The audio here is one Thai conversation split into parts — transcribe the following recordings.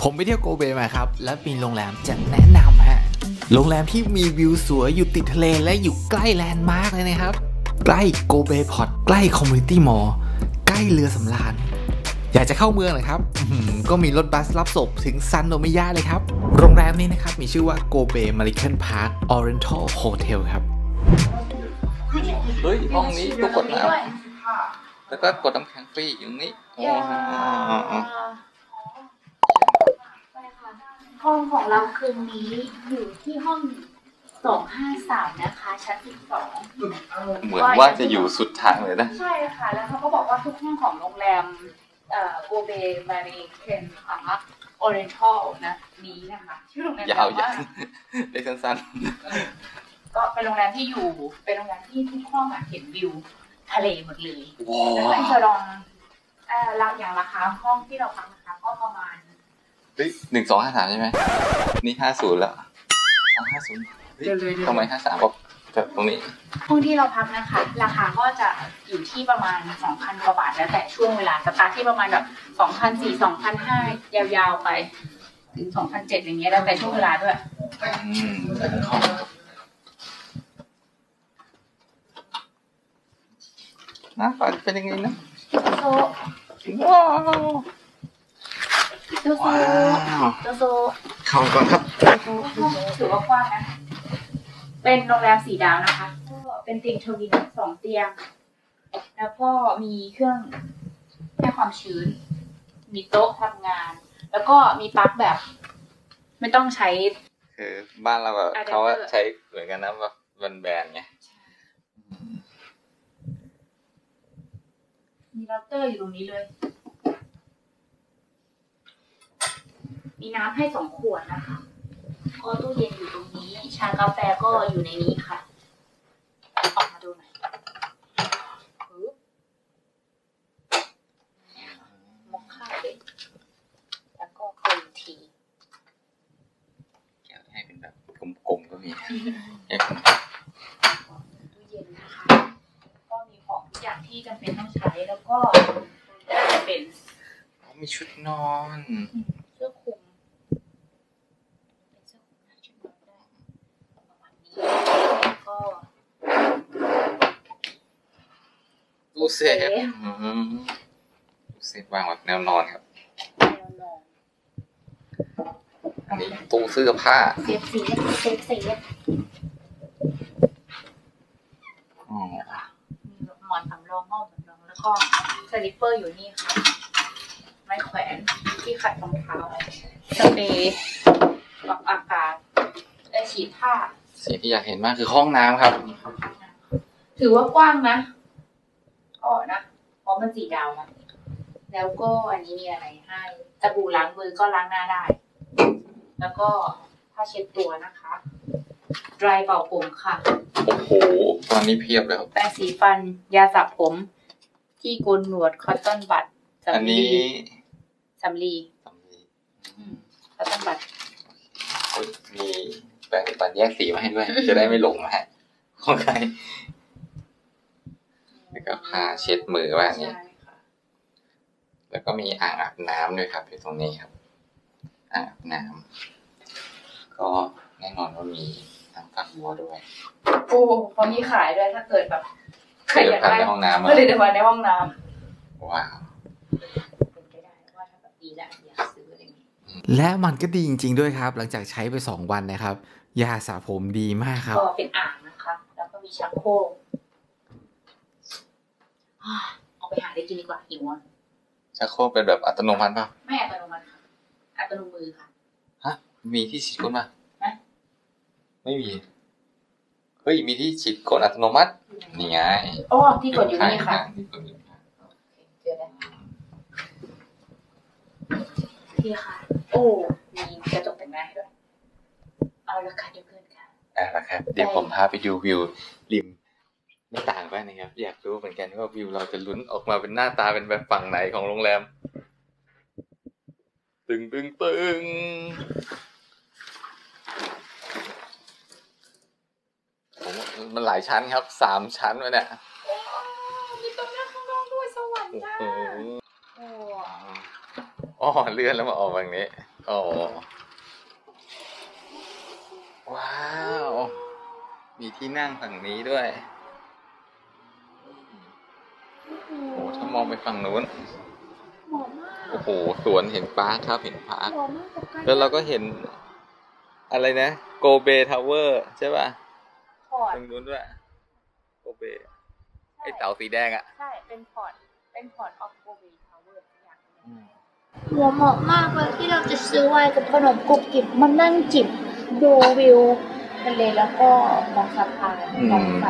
ผมไปเที่ยวโกเบมาครับและมีโรงแรมจะแนะนำฮะโรงแรมที่มีวิวสวยอยู่ติดทะเลและอยู่ใกล้แลนด์มาร์กเลยนะครับใกล้โกเบพอร์ตใกล้คอมมูนิตี้มอลล์ใกล้เรือสำราญอยากจะเข้าเมืองเลยครับก็มีรถบัสรับส่งถึงซันโนมิยะเลยครับโรงแรมนี้นะครับมีชื่อว่าโกเบมาริเคนพาร์คออเรนทัลโฮเทลครับเฮ้ยห้องนี้ก็กดน้ำแล้วก็กดน้ำแข็งฟรีอยู่นี้ห้องของเราคืนนี้อยู่ที่ห้อง253นะคะชั้น12 เหมือนว่าจะอยู่สุดทางเลยนะใช่ค่ะแล้วเขาก็บอกว่าทุกห้องของโรงแรมโกเบมาริเคนพาร์คออเรนทัลนะนี้นะคะชื่อโรงแรมยาวๆได้สั้นๆก็เป็นโรงแรมที่อยู่เป็นโรงแรมที่ทุกห้องเห็นวิวทะเลหมดเลยแล้วก็จะลองอย่างราคาห้องที่เราพักนะคะก็ประมาณ 1253ใช่ไหมนี่50แล้ว50ทำไม53ก็แบบตรงนี้ห้องที่เราพักนะคะราคาก็จะอยู่ที่ประมาณ 2,000 กว่าบาทแล้วแต่ช่วงเวลาสตาร์ทที่ประมาณแบบ 2,400 2,500 ยาวๆไปถึง 2,700 อย่างเงี้ยแล้วแต่ช่วงเวลาด้วยนะฝันเป็นยังไงนะว้าวโซเข้าก่อนครับถือว่ากว้างนะเป็นโรงแรม4 ดาวนะคะก็เป็นเตียงทวิน2 เตียงแล้วก็มีเครื่องให้ความชื้นมีโต๊ะทำงานแล้วก็มีปลั๊กแบบไม่ต้องใช้คือบ้านเราแบบเขาใช้เหมือนกันนะแบบแบนไงมีเราเตอร์อยู่ตรงนี้เลยมีน้ำให้2 ขวดนะคะก็ตู้เย็นอยู่ตรงนี้ชากาแฟก็อยู่ในนี้ค่ะออกมาดูหน่อยมอคค่าเลยแล้วก็กรีนทีอยากให้เป็นแบบกลมๆก็มีตู้เย็นนะคะก็มีของทุกอย่างที่จำเป็นต้องใช้แล้วก็จะเป็นมีชุดนอนเสื้อคลุมตู้เซฟวางแบบแนวนอนครับอันนี้ตู้เสื้อผ้าเซฟมีหมอนสำรองห้องสำรองแล้วก็สลิปเปอร์อยู่นี่ค่ะไม้แขวนที่ขัดรองเท้าสเปรย์ปรับอากาศและฉีดผ้าสิ่งที่อยากเห็นมากคือห้องน้ำครับถือว่ากว้างนะก็นะเพราะมัน4 ดาวนะแล้วก็อันนี้มีอะไรให้สบู่ล้างมือก็ล้างหน้าได้แล้วก็ผ้าเช็ดตัวนะคะดรายเป่าผมค่ะโอ้โหตอนนี้เพียบแล้วแปรงสีฟันยาสระผมที่โกนหนวดคอตตอนบัดอันนี้สำลีคอตตอนบัดมีแปรงสีฟันแยกสีมาให้ด้วยจะได้ไม่หลงนะฮะของใครแล้วก็ผ้าเช็ดมือว่านี้แล้วก็มีอ่างอาบน้ำด้วยครับอยู่ตรงนี้ครับอ่างอาบน้ำก็แน่นอนว่ามีทั้งฝักบัวด้วยโอ้พอมีขายด้วยถ้าเกิดแบบใครอยากได้ในห้องน้ำก็เลยจะมาในห้องน้ำว้าวเป็นไปได้ว่าถ้าแบบดีแล้วอยากซื้ออะไรอย่างนี้และมันก็ดีจริงๆด้วยครับหลังจากใช้ไป2 วันนะครับยาสระผมดีมากครับก็เป็นอ่างนะคะแล้วก็มีชักโครกเอาไปหาได้กินดีกว่าหิวอ่ะชักโครกเป็นแบบอัตโนมัติป่ะไม่อัตโนมัติค่ะอัตโนมือค่ะฮะมีที่ฉีดก้นป่ะไม่มีเฮ้ยมีที่ฉีดก้นอัตโนมัตินี่ไงอ๋อที่กดอยู่นี่ค่ะเจอแล้วพี่ค่ะโอ้มีกระจกแต่งหน้าให้ด้วยเอาราคาเดียวกันค่ะครับเดี๋ยวผมพาไปดูวิวริมไม่ต่างกันนะครับอยากรู้เหมือนกันว่าวิวเราจะลุ้นออกมาเป็นหน้าตาเป็นแบบฝั่งไหนของโรงแรมตึงผมมันหลายชั้นครับ3 ชั้นวะเนี่ยมีตรงหน้าข้างนอกด้วยสวรรค์จ้าอ๋อเลื่อนแล้วมาออกแบบนี้อ๋อว้าวมีที่นั่งฝั่งนี้ด้วยโอ้ถ้ามองไปฝั่งนู้นโอ้โหสวนเห็นปาร์คครับเห็นปาร์คแล้วเราก็เห็นอะไรนะโกเบทาวเวอร์ใช่ป่ะตรงนู้นด้วยโกเบไอเสาสีแดงอ่ะใช่เป็นพอร์ตออฟโกเบทาวเวอร์อย่างหัวเหมาะมากเลยที่เราจะซื้อไวน์กับขนมกรุบกริบมานั่งจิบดูวิวทะเลแล้วก็มองสะพานมองไฟ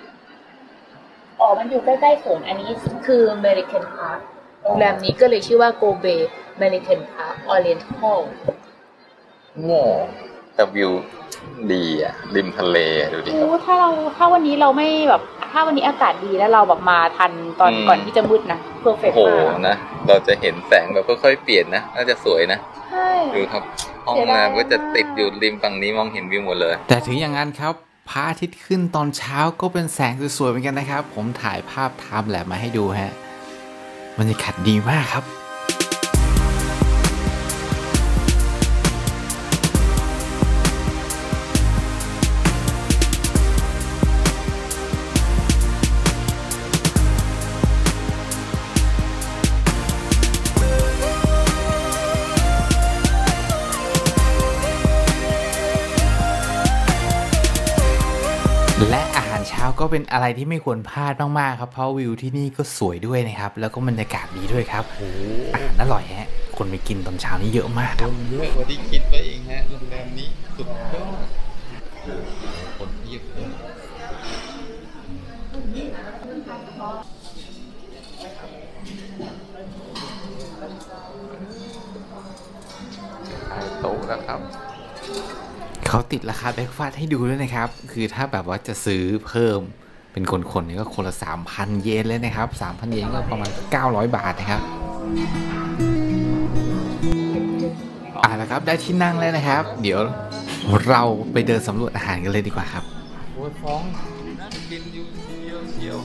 มันอยู่ใกล้ๆสวนอันนี้คือ American Park โรงแรมนี้ก็เลยชื่อว่า Kobe American Park Oriental โม่แต่วิวดีอ่ะริมทะเลดูดิถ้าวันนี้เราไม่แบบถ้าวันนี้อากาศดีแล้วเราแบบมาทันตอนก่อนที่จะมืดนะเพอร์เฟกต์มากโอ้นะเราจะเห็นแสงแบบค่อยๆเปลี่ยนนะน่าจะสวยนะใช่ดูครับห้องน้ำก็จะติดอยู่ริมฝั่งนี้มองเห็นวิวหมดเลยแต่ถึงอย่างนั้นครับพระอาทิตย์ขึ้นตอนเช้าก็เป็นแสงสวยๆเหมือนกันนะครับผมถ่ายภาพไทม์แลปมาให้ดูฮะบรรยากาศดีมากครับและอาหารเช้าก็เป็นอะไรที่ไม่ควรพลาดมากๆครับเพราะวิวที่นี่ก็สวยด้วยนะครับแล้วก็บรรยากาศดีด้วยครับโอ้อาหารอร่อยฮะคนไปกินตอนเช้านี้เยอะมากครับเยอะกว่าที่คิดไว้เองฮะโรงแรมนี้สุดยอดคนเยอะโต๊ะแล้วครับเขาติดราคาเบรคฟาสต์ให้ดูด้วยนะครับคือถ้าแบบว่าจะซื้อเพิ่มเป็นคนๆนี่ก็คนละ 3,000 เยนเลยนะครับ 3,000 เยนก็ประมาณ900 บาทนะครับแล้วครับได้ที่นั่งแล้วนะครับเดี๋ยวเราไปเดินสำรวจอาหารกันเลยดีกว่าครับโอ้ยฟ้องนั่งกินอยู่เชียว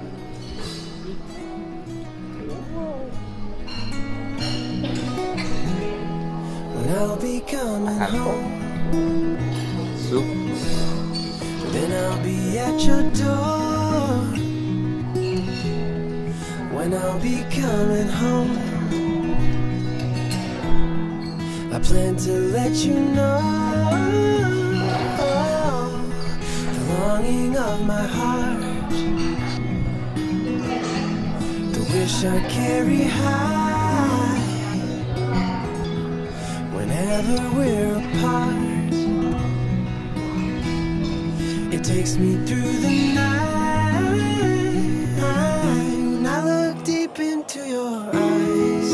อาหารผมซุป Then I'll be at your door when I'll be coming home. I plan to let you know the longing of my heart, the wish I carry high whenever we're apart.It takes me through the night when I look deep into your eyes.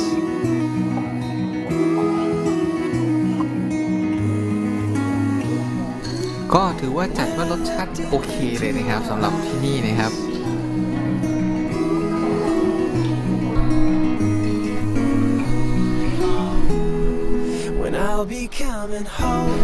ก็ถือว่าจัดว่ารสชาติโอเคเลยนะครับสำหรับที่นี่นะครับ When I'll be coming home.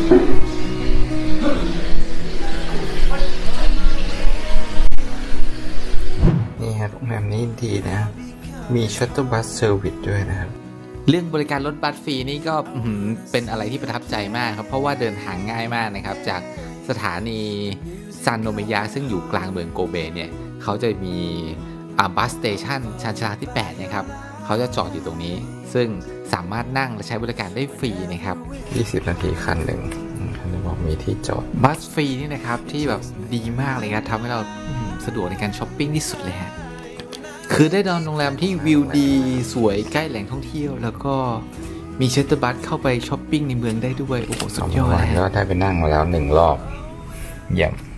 นี่ครับโรงแรมนี้ดีนะมีชัตเตอร์บัสเซอร์วิสด้วยนะครับเรื่องบริการรถบัสฟรีนี่ก็เป็นอะไรที่ประทับใจมากครับเพราะว่าเดินทางง่ายมากนะครับจากสถานีซันโนเมยะซึ่งอยู่กลางเมืองโกเบเนี่ยเขาจะมีบัสสเตชันชานชาลาที่8นะครับเขาจะจอดอยู่ตรงนี้ซึ่งสามารถนั่งและใช้บริการได้ฟรีนะครับ 20 นาทีคันหนึ่งเขาบอกมีที่จอดบัสฟรีนี่นะครับที่แบบดีมากเลยครับทำให้เราสะดวกในการช้อปปิ้งที่สุดเลยฮะคือได้นอนโรงแรมที่วิวดีสวยใกล้แหล่งท่องเที่ยวแล้วก็มีชัตเตอร์บัสเข้าไปช้อปปิ้งในเมืองได้ด้วยโอ้โหสุดยอดเลยก็ได้ไปนั่งมาแล้ว1 รอบเยี่ยม